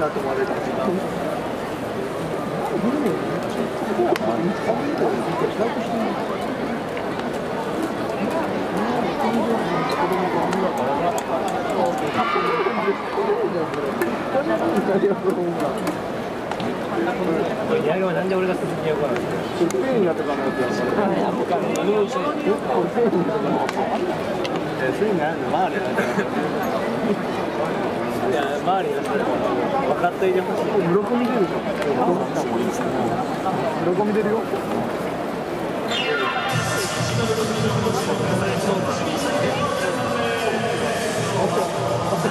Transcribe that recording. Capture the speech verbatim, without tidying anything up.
だと思われる。 いや、なんで俺が鈴木やから。スペインやとかのやつやから。いや、僕はノルウェー人。スペインやのマーレや。いや、マーレやったら分かっといてほしい。鱗見てるでしょ。鱗見てるよ。